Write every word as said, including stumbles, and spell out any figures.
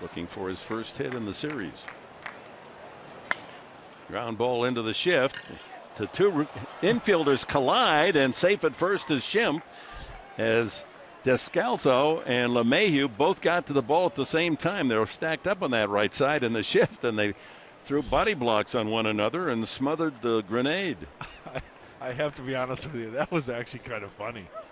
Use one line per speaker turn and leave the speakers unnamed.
looking for his first hit in the series. Ground ball into the shift. The two infielders collide, and safe at first is Schimpf, as Descalso and LeMahieu both got to the ball at the same time. They were stacked up on that right side in the shift, and they threw body blocks on one another and smothered the grenade.
I have to be honest with you, that was actually kind of funny.